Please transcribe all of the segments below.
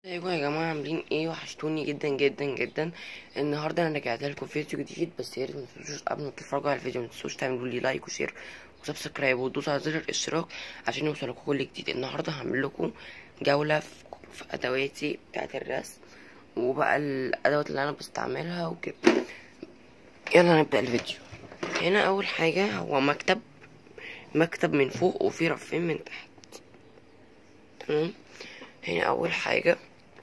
ازيكم يا جماعه؟ عاملين ايه؟ وحشتوني جدا جدا جدا. النهارده انا رجعت لكم فيديو جديد، بس يا ريت متنسوش قبل ما تتفرجوا على الفيديو متنسوش تعملوا لي لايك وشير وسبسكرايب وتدوسوا على زر الاشتراك عشان يوصلكوا كل جديد. النهارده هعمل لكم جوله في ادواتي بتاعه الرسم وبقى الادوات اللي انا بستعملها وكده. يلا نبدا الفيديو. هنا اول حاجه هو مكتب من فوق وفيه رفين من تحت. تمام. هنا اول حاجه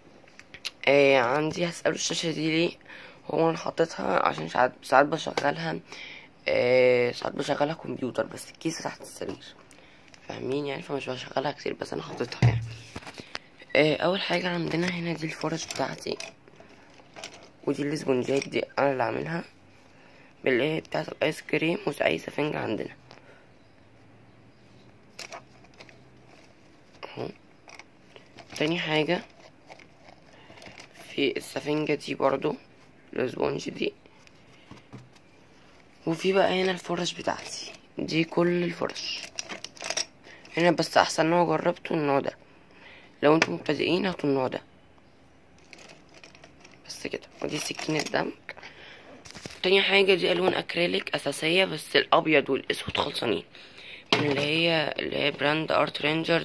عندي هسأله الشاشة دي ليه. هو انا حطيتها عشان ساعات بشغلها، ساعات بشغلها كمبيوتر، بس الكيسة تحت السرير، فاهمين يعني؟ فمش بشغلها كتير، بس انا حطيتها يعني. اول حاجة عندنا هنا دي الفرش بتاعتي، ودي الاسبونجات دي انا اللي عاملها باللي هي بتاعت الايس كريم وزي سفنجة عندنا اهو. تاني حاجة في السفنجة دي برضو الاسبونج دي، وفي بقى هنا الفرش بتاعتي دي، كل الفرش هنا. بس احسن نوع جربته النوع ده، لو انتم مبتدئين هاتوا النوع ده بس كده. ودي سكينة دمج. تاني حاجة دي الوان اكريليك اساسية، بس الابيض والاسود خلصانين من اللي هي براند ارت رينجر.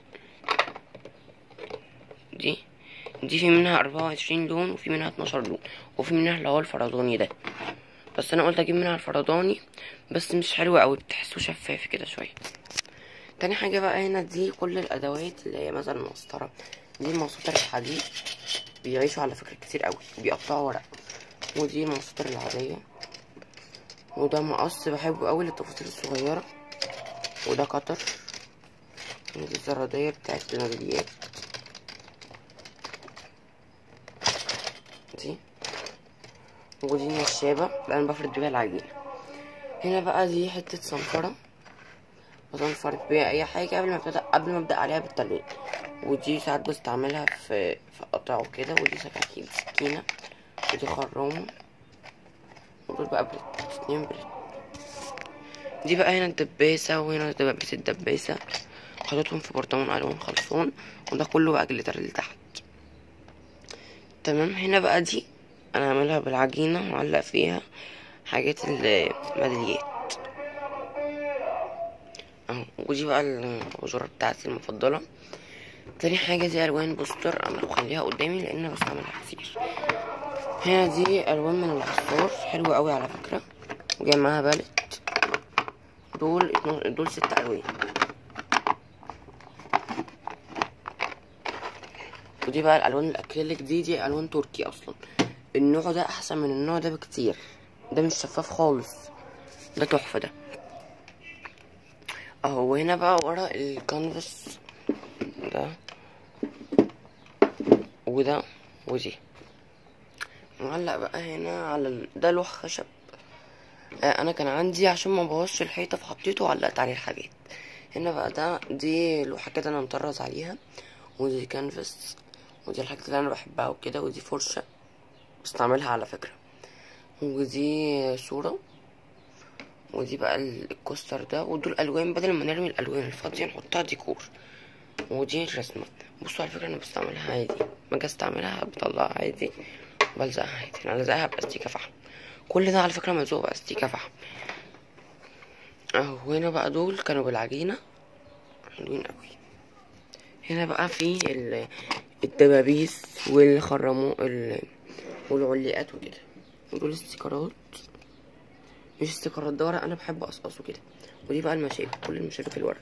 دي في منها 24 لون، وفي منها 12 لون، وفي منها اللي هو الفرداني ده، بس انا قلت اجيب منها الفرداني، بس مش حلو قوي، بتحسه شفاف كده شويه. تاني حاجة بقى هنا دي كل الأدوات اللي هي مثلا المسطرة، دي المساطر الحديد، بيعيشوا على فكرة كتير قوي، بيقطعوا ورق. ودي المساطر العادية، وده مقص بحبه قوي للتفاصيل الصغيرة، وده قطر. ودي الزرادية بتاعت الميداليات دي، ودي النشابة اللي أنا بفرد بيها العجينة. هنا بقى دي حتة صنفرة بصنفر بيها أي حاجة قبل ما أبدأ عليها بالتلوين. ودي ساعات بستعملها في قطع وكده. ودي سكينة، ودي خرامة، ودول بقى اتنين بريت. دي بقى هنا الدباسة، وهنا دبابة الدباسة، حطيتهم في برطمان ألوان خلصان، وده كله بقى جليتر اللي تحت. تمام. هنا بقى دي أنا هعملها بالعجينة وأعلق فيها حاجات الميداليات اهو. ودي بقى الأباجورة بتاعتي المفضلة. تاني حاجة دي ألوان بوستر، أنا بخليها قدامي لأن أنا بستعملها كتير. هنا دي ألوان من العصار حلوة قوي على فكرة، وجاي معاها بالت. دول 6 ألوان. ودي بقى الألوان الأكريليك دي ألوان تركي أصلا. النوع ده أحسن من النوع ده بكتير، ده مش شفاف خالص، ده تحفة ده اهو. هنا بقى ورا الكانفاس ده وده ودي معلق بقى هنا على ده لوح خشب. انا كان عندي عشان ما بوظش الحيطه فحطيته وعلقت عليه الحاجات. هنا بقى دي لوحه كده انا مطرز عليها، ودي كانفاس، ودي الحاجات اللي انا بحبها وكده، ودي فرشه بستعملها على فكره، ودي صوره، ودي بقى الكوستر ده. ودول الوان بدل ما نرمي الالوان الفاضيه نحطها ديكور. ودي الرسمه. بصوا على فكره انا بستعملها عادي، ما اجي استعملها بطلعها عادي، بلزقها عادي. انا لزقها باستيكه فحم، كل ده على فكره ملزوق باستيكه فحم اهو. هنا بقى دول كانوا بالعجينه حلوين قوي. هنا بقى في الدبابيس والخرمو والعليقات وكده. ودول استيكرات، مش استيكرات، ده ورق انا بحب اقصقصه كده. ودي بقى المشابك، كل المشابك الورق.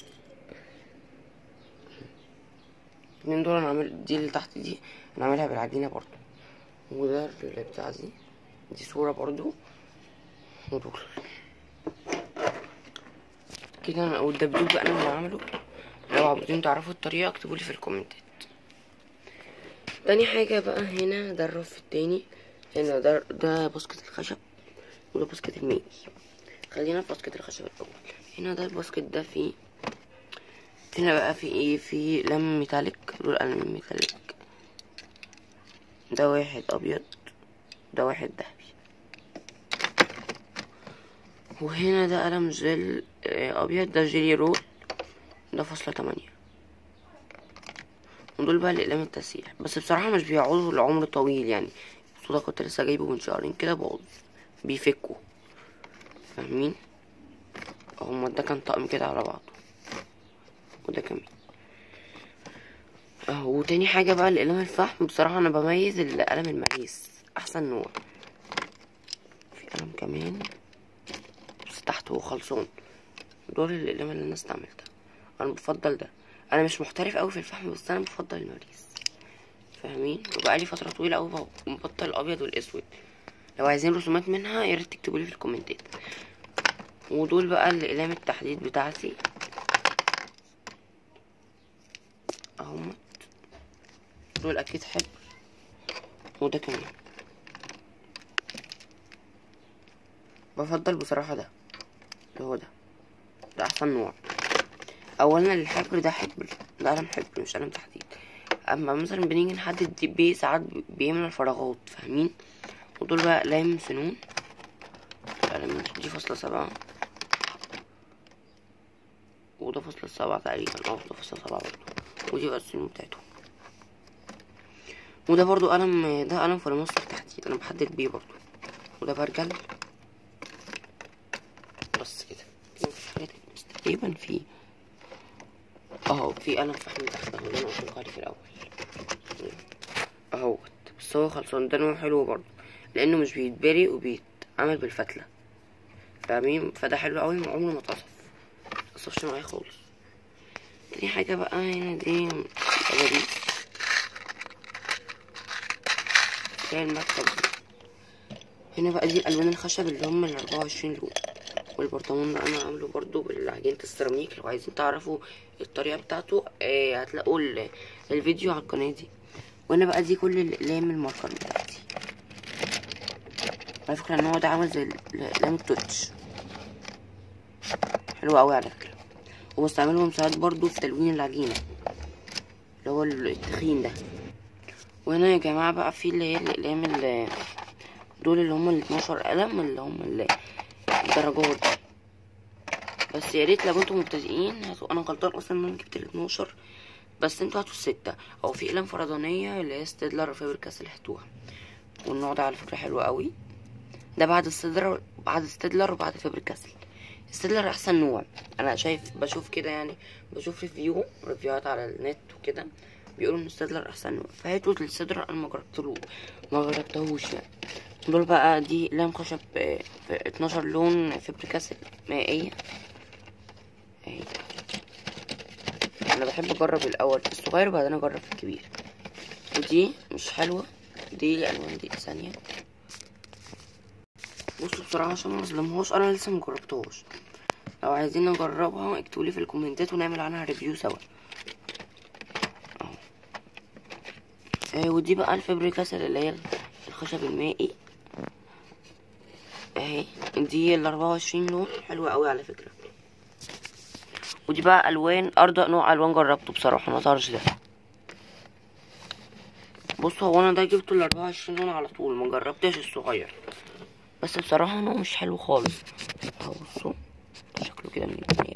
الاتنين دول انا دي اللي تحت دي انا عاملها بالعجينه برضو. وده اللي بتاع دي صوره برضو. ودول كده انا، والدبدوب بقى انا اللي عامله. لو عاوزين تعرفوا الطريقه اكتبولي في الكومنتات. تاني حاجه بقى هنا ده الرف التاني. هنا ده باسكت الخشب، وده باسكت المائي. خلينا في باسكت الخشب الاول. هنا ده الباسكت ده فيه، هنا بقى في ايه، في لم ميتاليك، دول قلم ميتاليك، ده واحد ابيض، ده واحد ذهبي. وهنا ده قلم جل ابيض، ده جيلي رول، ده 8. ودول بقى الاقلام التسيح، بس بصراحه مش بيقعدوا لعمر طويل يعني. الصودا كنت لسه جايبه من شهرين كده باظ، بيفكوا، فاهمين؟ هما ده كان طقم كده على بعضه، وده كمان اهو. وتاني حاجه بقى الاقلام الفحم، بصراحه انا بميز القلم المقيس احسن نوع. في قلم كمان بس تحته خلصان، دول الاقلام اللي انا استعملتها. انا بفضل ده، انا مش محترف قوي في الفحم بس انا بفضل المقيس، فاهمين؟ وبقالي فتره طويله قوي مبطل الابيض والاسود. لو عايزين رسومات منها يا ريت تكتبوا لي في الكومنتات. ودول بقى الاقلام التحديد بتاعتي اهم، دول اكيد حبر، وده كمان بفضل بصراحه ده اللي هو ده احسن نوع. اولا الحبر ده حبر، ده قلم حبر مش قلم تحديد. اما مثلا بنيجي نحدد بيه ساعات بيملى الفراغات، فاهمين؟ ودول بقى اقلام سنون، القلم دي 0.7 وده 0.7 تقريبا، ده 0.7 برضه، ودي بقى السنون بتاعتهم. وده برضو قلم، ده قلم فلوماستر تحديد انا بحدد بيه برضو، وده برجل. بس كده مفيش حاجة تانية، بس تقريبا في في قلم فحم تحت اهو، اللي انا قلتلكوا عليه في الاول اهوت. بس هو خلصان، ده نوع حلو برضو لانه مش بيتبري وبيتعمل بالفتلة، فاهمين؟ فده حلو قوي، عمره ما متقصفش معايا خالص. تاني حاجة بقى هنا دي الأباريس، هي المكتب دي. هنا بقى دي الألوان الخشب اللي هم ال24 لون، والبرطمان ده انا عامله برضو بالعجينة السيراميك. لو عايزين تعرفوا الطريقة بتاعته هتلاقوا الفيديو على القناة دي. وانا بقى دي كل الاقلام الماركر بتاعتي، على فكرة ان هو ده عامل زي الاقلام التوتش، حلو قوي على فكرة. وبستعملهم ساعات برضو في تلوين العجينة اللي هو التخين ده. وهنا يا جماعة بقى في اللي هي الاقلام دول اللي هم ال12 قلم، اللي هم الدرجات. بس يا ريت لو انتم مبتدئين انا غلطان اصلا ان انا جبت ال12، بس انتوا هاتوا ال6. او في اقلام فردانيه اللي هي ستيدلر وفابر كاسل، هاتوها. والنوع ده على فكره حلو قوي، ده بعد ستيدلر وبعد فابر كاسل. ستيدلر احسن نوع انا بشوف كده يعني، بشوف ريفيوهات على النت وكده بيقولوا ان ستيدلر احسن نوع، فهاتوا الستيدلر. انا ما جربتهوش يعني. دول بقى دي اقلام خشب في 12 لون فابر كاسل مائية اهي. انا بحب اجرب الاول في الصغير وبعدين اجرب في الكبير. ودي مش حلوه، دي الالوان دي ثانيه. بصوا بصراحه عشان ما اظلمهاش انا لسه مجربتهاش، لو عايزين نجربها اكتبولي في الكومنتات ونعمل عنها ريفيو سوا اهو. ودي بقى الفابر كاسل اللي هي الخشب المائي اهي، دي ال24 لون حلوه قوي على فكره. ودي بقى الوان ارض نوع الوان جربته بصراحه، ما طارش ده. بصوا هو انا ده جبته ال24 لون على طول، ما جربتش الصغير، بس بصراحه انه مش حلو خالص اهو. بصوا شكله كده من الجنيه،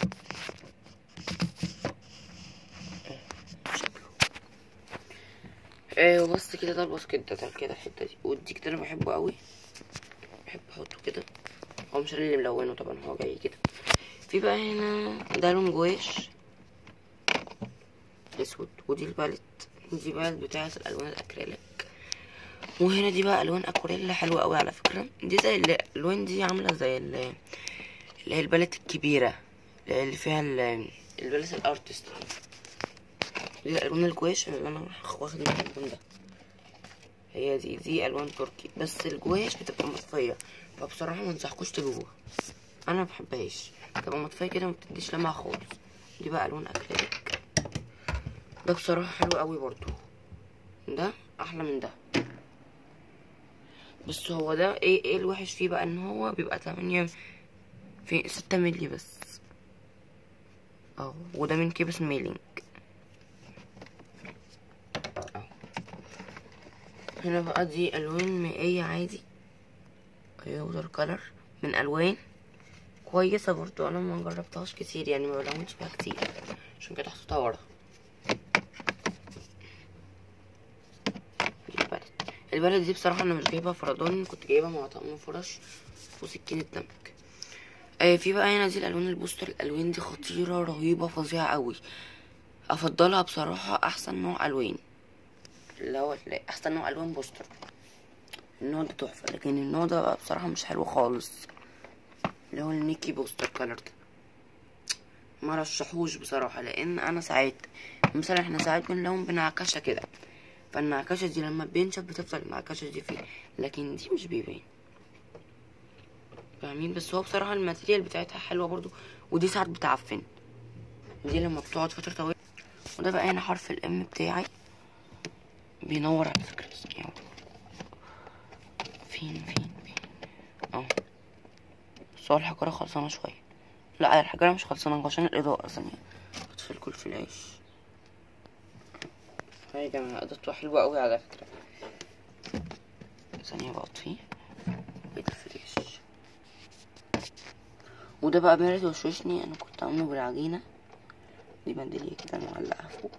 شكله وبس كده. ده الباسكت ده كده الحته دي، ودي كده انا بحبه قوي، بحب احطه كده. هو مش انا اللي ملونه طبعا، هو جاي كده. في بقى هنا ده لون جواش اسود، ودي البالت، دي بقى بتاعه الالوان الاكريليك. وهنا دي بقى الوان اكوريل حلوه قوي على فكره، دي زي الالوان دي عامله زي اللي هي البالت الكبيره اللي فيها البالت الارتست. دي الالوان الجواش اللي انا واخد منها اللون ده، هي دي الوان تركي، بس الجواش بتبقى مطفيه، فبصراحه ما انصحكوش تجيبوها، انا ما بحبهاش، بتبقى مطفيه كده ما بتديش لمعه خالص. دي بقى الوان اكريليك، ده بصراحه حلو قوي برضو، ده احلى من ده. بس هو ده ايه الوحش فيه بقى، ان هو بيبقى 8 في 6 مللي بس اهو، وده من كيبس ميلينج اهو. هنا بقى دي الوان مائية عادي اهي، ووتر كلر من الوان كويسة برضو، انا ما جربتهاش كتير يعني، ما بلونش بيها كتير عشان كده حطيتها ورا. البلد دي بصراحه انا مش جايبها فرداني، كنت جايبها مع طقم فرش وسكينه دمك. في بقى هنا دي الالوان البوستر. الالوان دي خطيره رهيبه فظيعه قوي، افضلها بصراحه احسن نوع الوان، اللي هو احسن نوع الوان بوستر. النوع ده تحفه، لكن النوع ده بقى بصراحه مش حلو خالص، اللي هو الميكي بوستر كلر ده ما رشحوش بصراحه. لان انا ساعات مثلا احنا ساعات بنلون بنعكشه كده، فالنعكشه دي لما بينشف بتفضل النعكشه دي فيه، لكن دي مش بيبان، فاهمين؟ بس هو بصراحه الماتيريال بتاعتها حلوه برضو، ودي ساعات بتعفن، دي لما بتقعد فتره طويله. وده بقى هنا حرف الام بتاعي بينور على فكره، بس يعني فين اهو. بس هو الحجاره خلصانه شويه، لا الحجاره مش خلصانه عشان الاضاءه ثانيه بتطفي الكل في العيش. هاي يا جماعه اضاءته حلوه قوي على فكره، ثانيه بطفيه بيتفرش. وده بقى بارد وشوشني، انا كنت عامله بالعجينه دي منديليه كده معلقها فوق.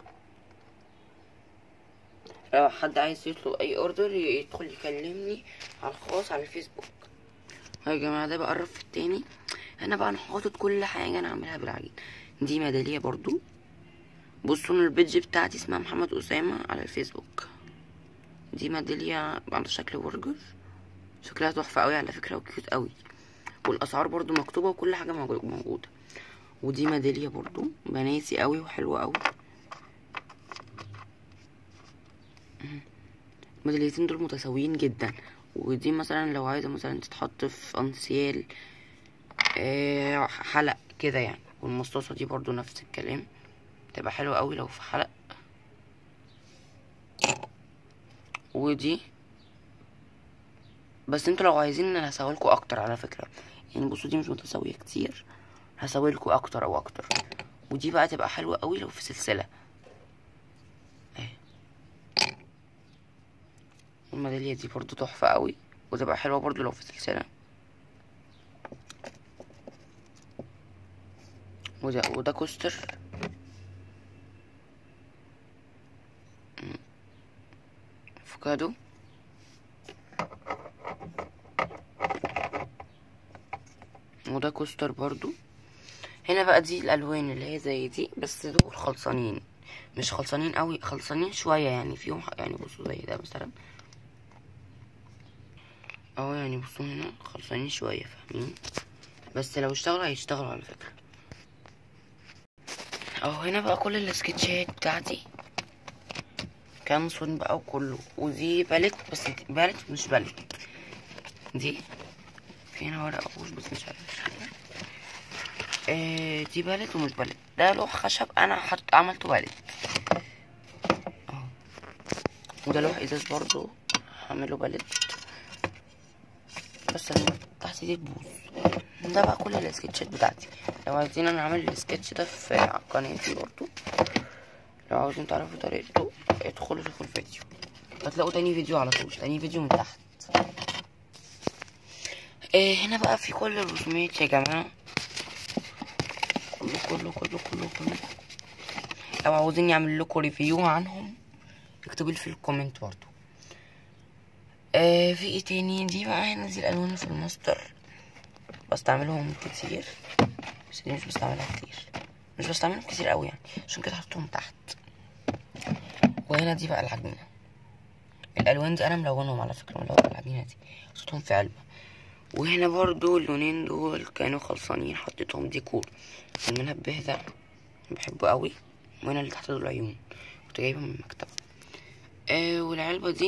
لو حد عايز يطلب اي اوردر يدخل يكلمني على الخاص على الفيسبوك. يا جماعه ده بقى الرف التاني، هنا بقى انا حاطط كل حاجه انا عاملها بالعجين. دي ميداليه برضو، بصوا البيدج بتاعتي اسمها محمد اسامه على الفيسبوك. دي ميداليه على شكل برجر، شكلها تحفه قوي على فكره وكيوت قوي، والاسعار برضو مكتوبه وكل حاجه موجوده. ودي ميداليه برضو بناتي قوي وحلوه قوي. الميداليتين دول متساويين جدا. ودي مثلا لو عايزه مثلا تتحط في انسيال حلق كده يعني. والمصاصه دي برضو نفس الكلام، تبقى حلوه قوي لو في حلق. ودي بس انتوا لو عايزين انا هسويلكوا اكتر على فكره، يعني بصوا دي مش متساويه كتير، هسويلكوا اكتر او اكتر. ودي بقى تبقى حلوه قوي لو في سلسله اهي. الميداليه دي برضو تحفه قوي، وتبقى حلوه برضو لو في سلسله. وده كوستر افوكادو. وده كوستر برضو. هنا بقى دي الالوان اللي هي زي دي، بس دول خلصانين، مش خلصانين قوي، خلصانين شويه يعني فيهم يعني. بصوا زي ده مثلا اهو، يعني بصوا هنا خلصانين شويه، فاهمين؟ بس لو اشتغلوا هيشتغلوا على فكره. اهو هنا بقى كل السكتشات بتاعتي كانسون بقى وكله. ودي باليت، بس باليت مش باليت، دي في هنا ورقه بوش بس مش عارف دي باليت ومش باليت. ده لوح خشب انا عملته باليت اهو. وده لوح ازاز برضو هعمله باليت، بس لما تحت دي تبوظ. ده بقى كل السكتشات بتاعتي. لو عايزين انا اعمل السكتش ده في قناتي برضو، لو عاوزين تعرفوا طريقته ادخلوا شوفوا الفيديو، هتلاقوا تاني فيديو على طول، تاني فيديو من تحت. هنا بقى في كل الرسومات يا جماعة، كله. لو عاوزين يعمل لكم ريفيو عنهم اكتبوا لي في الكومنت برضو. في ايه تاني؟ دي بقى هنا دي الالوان في الماستر، بستعملهم كتير، بس دي مش بستعملها كتير، مش بستعملهم كتير قوي يعني، عشان كده حطيتهم تحت. وهنا دي بقى العجينه. الالوان دي انا ملونهم على فكره، ملون العجينه دي حطيتهم في علبه. وهنا برضو اللونين دول كانوا خلصانين حطيتهم ديكور. المنبه ده بحبه قوي. وهنا اللي تحت دول العيون كنت جايبها من المكتبه. والعلبه دي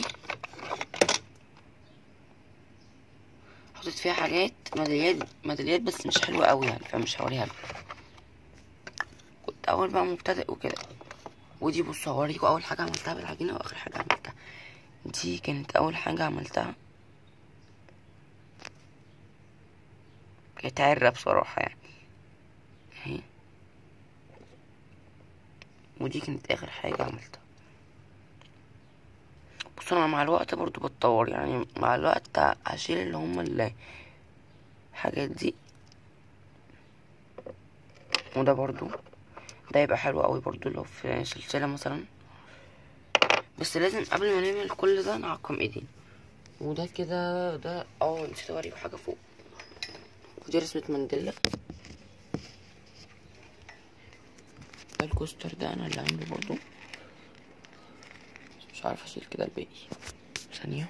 حطيت فيها حاجات ميداليات بس مش حلوه قوي يعني، فمش هوريها لكم، كنت اول بقى مبتدئ وكده. ودي بصوا هوريكم اول حاجه عملتها بالعجينه واخر حاجه عملتها. دي كانت اول حاجه عملتها، كانت عرة بصراحه يعني اهي. ودي كانت اخر حاجه عملتها. بصوا انا مع الوقت برضو بتطور يعني، مع الوقت هشيل اللي هما الحاجات دي. وده برضو ده يبقى حلو قوي برضو لو في سلسله مثلا، بس لازم قبل ما نعمل كل ده نعقم ايدينا. وده كده ده نسيت اوريكم حاجه فوق، ودي رسمه مانديلا. ده الكوستر ده انا اللي عامله برضو، مش عارفه اشيل كده الباقي ثانيه.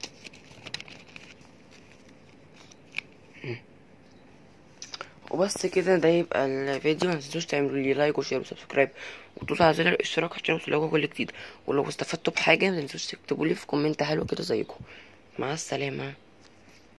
وبس كده ده يبقى الفيديو. متنسوش تعملوا لي لايك وشير وسبسكرايب وتدوسوا على زر الاشتراك عشان يوصلكوا كل جديد. ولو استفدتوا بحاجه متنسوش تكتبوا لي في كومنت حلو كده زيكم. مع السلامه.